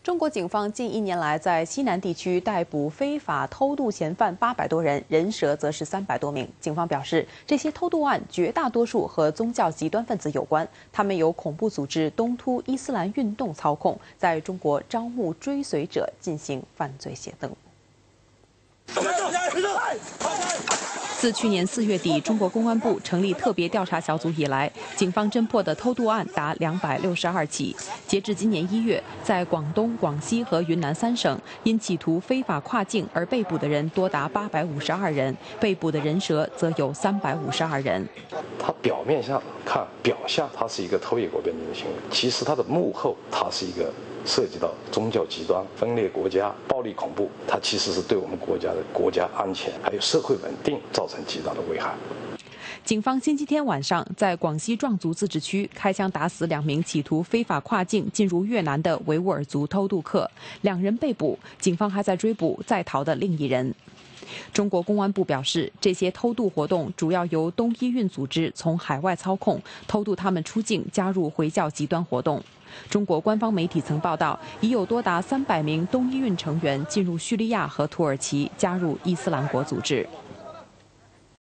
中国警方近1年来在西南地区逮捕非法偷渡嫌犯800多人，人蛇则是300多名。警方表示，这些偷渡案绝大多数和宗教极端分子有关，他们由恐怖组织东突伊斯兰运动操控，在中国招募追随者进行犯罪行动。 自去年4月底，中国公安部成立特别调查小组以来，警方侦破的偷渡案达262起。截至今年1月，在广东、广西和云南3省，因企图非法跨境而被捕的人多达852人，被捕的人蛇则有352人。 他表面上看，表象他是一个偷越国边境的行为，其实他的幕后，他是一个。 涉及到宗教极端、分裂国家、暴力恐怖，它其实是对我们国家的国家安全还有社会稳定造成极大的危害。 警方星期天晚上在广西壮族自治区开枪打死2名企图非法跨境进入越南的维吾尔族偷渡客，2人被捕，警方还在追捕在逃的另1人。 中国公安部表示，这些偷渡活动主要由东伊运组织从海外操控，偷渡他们出境加入回教极端活动。中国官方媒体曾报道，已有多达300名东伊运成员进入叙利亚和土耳其，加入伊斯兰国组织。